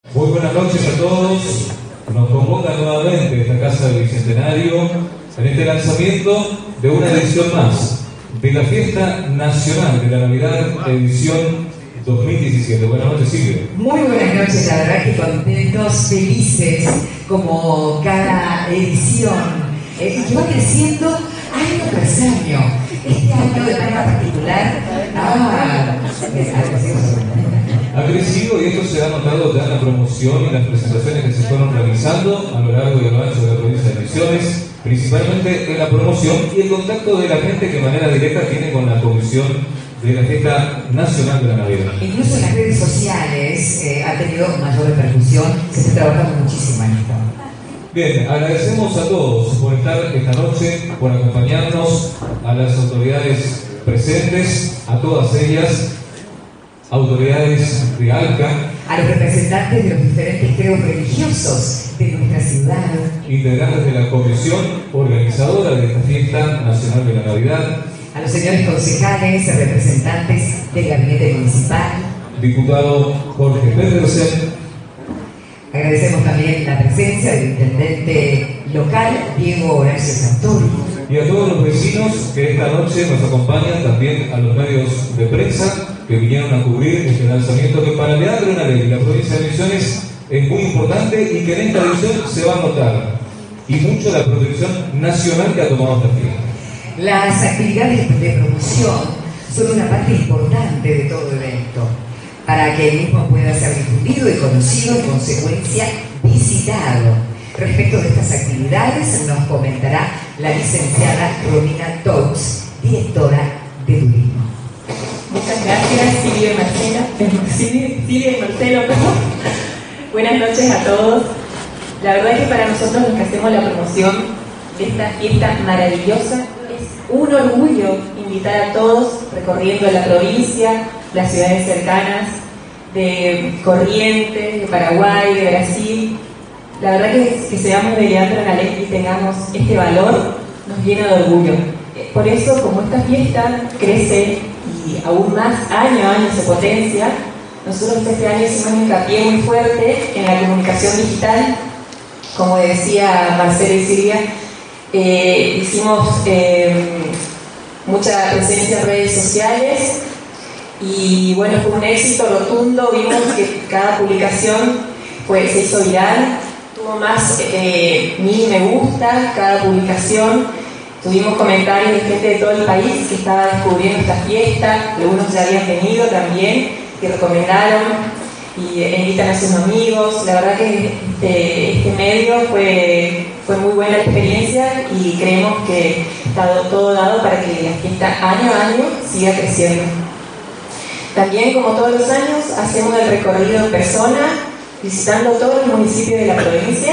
Muy buenas noches a todos. Nos convoca nuevamente esta Casa del Bicentenario en este lanzamiento de una edición más de la Fiesta Nacional de la Navidad, edición 2017. Buenas noches, Silvia. Muy buenas noches, la verdad que contentos, felices, como cada edición, que va creciendo año tras año. Este año de manera particular, ha crecido y esto se ha notado ya en la promoción y en las presentaciones que se fueron realizando a lo largo y a lo ancho de la provincia de Misiones, principalmente en la promoción y el contacto de la gente que de manera directa tiene con la comisión de la Fiesta Nacional de la Navidad. Incluso en las redes sociales ha tenido mayor repercusión, se está trabajando muchísimo en esto. Bien, agradecemos a todos por estar esta noche, por acompañarnos, a las autoridades presentes, a todas ellas, autoridades de ALCA, a los representantes de los diferentes credos religiosos de nuestra ciudad, integrantes de la comisión organizadora de esta Fiesta Nacional de la Navidad, a los señores concejales, representantes del gabinete municipal, diputado Jorge Pedersen. Agradecemos también la presencia del intendente local, Diego Horacio Santori. Y a todos los vecinos que esta noche nos acompañan, también a los medios de prensa que vinieron a cubrir este lanzamiento que para Leandro Narelli y la provincia de Misiones es muy importante y que en esta edición se va a notar y mucho la protección nacional que ha tomado esta fiesta. Las actividades de promoción son una parte importante de todo evento, para que el mismo pueda ser difundido y conocido, en consecuencia visitado. Respecto de estas actividades nos comentará la licenciada Romina Tous, directora de Turismo. Muchas gracias, Silvia y Marcelo. Buenas noches a todos. La verdad es que para nosotros los que hacemos la promoción de esta fiesta maravillosa es un orgullo invitar a todos recorriendo la provincia, las ciudades cercanas de Corrientes, de Paraguay, de Brasil. La verdad que seamos de Leandro Narelli y tengamos este valor nos llena de orgullo. Por eso, como esta fiesta crece y aún más año a año se potencia, nosotros este año hicimos un hincapié muy fuerte en la comunicación digital. Como decía Marcelo y Silvia, hicimos mucha presencia en redes sociales y bueno, fue un éxito rotundo. Vimos que cada publicación se hizo viral, tuvo más 1000 me gusta cada publicación. Tuvimos comentarios de gente de todo el país que estaba descubriendo esta fiesta, algunos ya habían venido también, que recomendaron y invitan a sus amigos. La verdad que este medio fue muy buena experiencia y creemos que está todo dado para que la fiesta año a año siga creciendo. También, como todos los años, hacemos el recorrido en persona, visitando todos los municipios de la provincia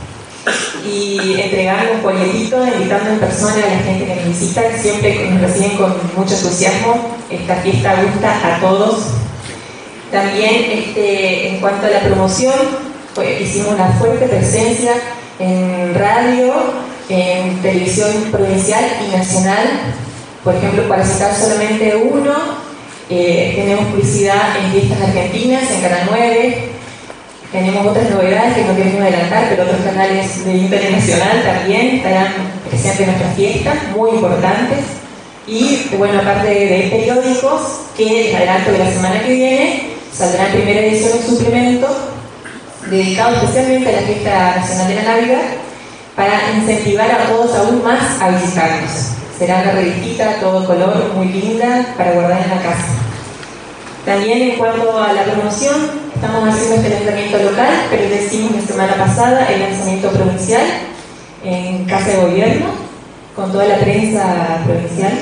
y entregando un folletito, invitando en persona a la gente que nos visita. Siempre nos reciben con mucho entusiasmo. Esta fiesta gusta a todos. También en cuanto a la promoción, hicimos una fuerte presencia en radio, en televisión provincial y nacional. Por ejemplo, para citar solamente uno, tenemos publicidad en Fiestas Argentinas, en Canal 9. Tenemos otras novedades que no queremos adelantar, pero otros canales de interés nacional también estarán presentes en nuestras fiestas, muy importantes. Y bueno, aparte de periódicos, que les adelanto que la semana que viene saldrá en primera edición un suplemento dedicado especialmente a la Fiesta Nacional de la Navidad para incentivar a todos aún más a visitarnos. Será una revistita todo color, muy linda, para guardar en la casa. También en cuanto a la promoción, estamos haciendo este lanzamiento local, pero ya hicimos la semana pasada el lanzamiento provincial en Casa de Gobierno, con toda la prensa provincial.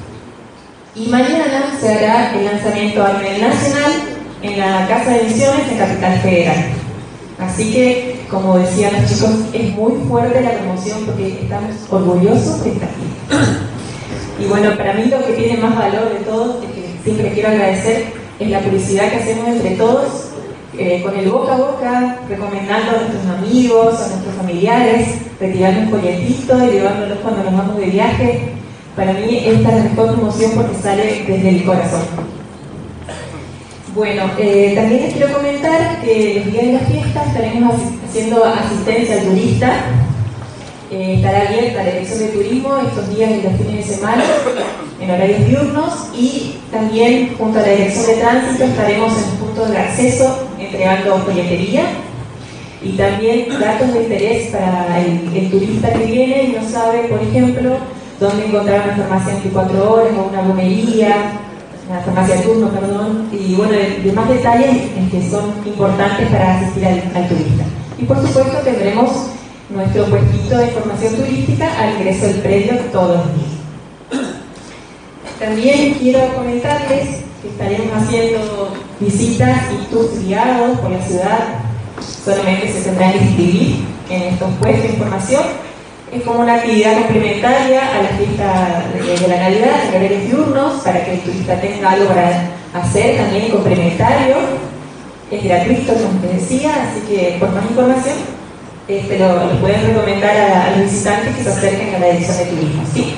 Y mañana se hará el lanzamiento a nivel nacional en la Casa de Misiones en Capital Federal. Así que, como decían los chicos, es muy fuerte la promoción porque estamos orgullosos de esta fiesta. Y bueno, para mí lo que tiene más valor de todo, es que siempre quiero agradecer, es la publicidad que hacemos entre todos, con el boca a boca, recomendando a nuestros amigos, a nuestros familiares, retirando un folletito y llevándolos cuando nos vamos de viaje. Para mí esta es la mejor promoción porque sale desde el corazón. Bueno, también les quiero comentar que los días de la fiesta estaremos haciendo asistencia al turista. Estará abierta la dirección de turismo estos días y los fines de semana en horarios diurnos, y también junto a la dirección de tránsito estaremos en los puntos de acceso entregando folletería y también datos de interés para el turista que viene y no sabe, por ejemplo, dónde encontrar una farmacia 24 horas o una gomería, una farmacia de turno, perdón, y bueno, demás detalles que son importantes para asistir al turista. Y por supuesto tendremos nuestro puestito de información turística al ingreso del predio todos los días. También quiero comentarles que estaremos haciendo visitas y tours guiados por la ciudad. Solamente se tendrán que inscribir en estos puestos de información. Es como una actividad complementaria a la fiesta de la Navidad, en horarios diurnos, para que el turista tenga algo para hacer también complementario. Es gratuito, como te decía, así que por más información lo pueden recomendar a los visitantes que se acerquen a la dirección de turismo. ¿Sí?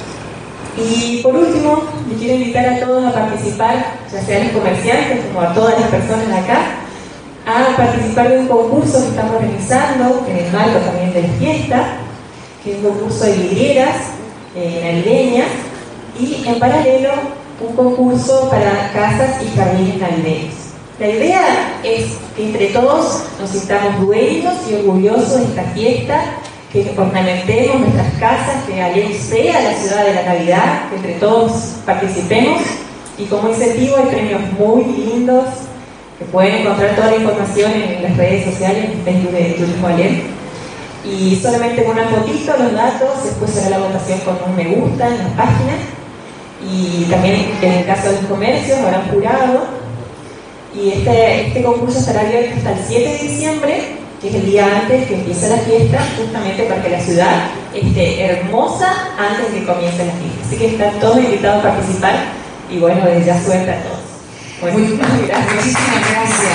Y por último, les quiero invitar a todos a participar, ya sean los comerciantes como a todas las personas de acá, a participar de un concurso que estamos realizando en el marco también de la fiesta, que es un concurso de vidrieras navideñas, y en paralelo un concurso para casas y jardines navideños. La idea es que entre todos nos sintamos dueños y orgullosos de esta fiesta, que ornamentemos nuestras casas, que hagamos fe a la ciudad de la Navidad, que entre todos participemos, y como incentivo hay premios muy lindos, que pueden encontrar toda la información en las redes sociales, en Facebook de Turismo Alem. Y solamente con una fotito, los datos, después será la votación con un me gusta en la página, y también en el caso de los comercios habrá un jurado. Y este concurso estará abierto hasta el 7 de diciembre, que es el día antes que empiece la fiesta, justamente para que la ciudad esté hermosa antes de que comience la fiesta. Así que están todos invitados a participar, y bueno, desde ya suerte a todos. Bueno, muchísimas gracias.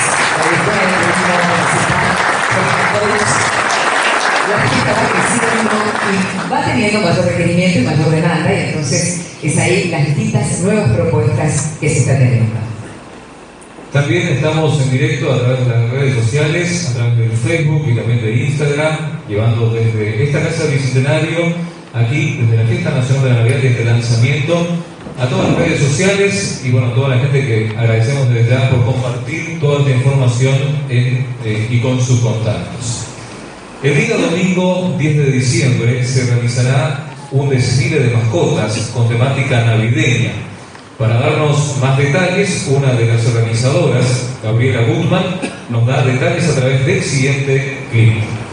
La fiesta va creciendo y va teniendo mayor requerimiento y mayor demanda, y entonces es ahí las distintas nuevas propuestas que se están teniendo. También estamos en directo a través de las redes sociales, a través del Facebook y también de Instagram, llevando desde esta Casa del Bicentenario, aquí desde la Fiesta Nacional de la Navidad y este lanzamiento, a todas las redes sociales y bueno, a toda la gente que agradecemos desde ya por compartir toda esta información y con sus contactos. El día domingo 10 de diciembre se realizará un desfile de mascotas con temática navideña. Para darnos más detalles, una de las organizadoras, Gabriela Gutman, nos da detalles a través del siguiente clip.